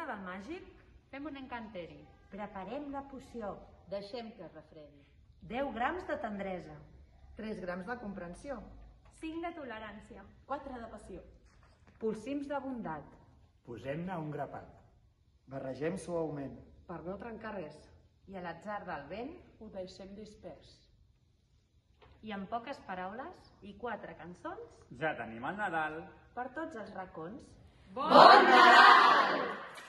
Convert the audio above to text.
del màgic? Fem un encanteri. Preparem la poció. Deixem que es refredi. 10 grams de tendresa. 3 grams de comprensió. 5 de tolerància. 4 de passió. Polsims de bondat. Posem-ne un grapat. Barregem suaument. Per no trencar res. I a l'atzar del vent ho deixem dispers. I en poques paraules i 4 cançons Ja tenim el Nadal. per tots els racons. Bon Nadal!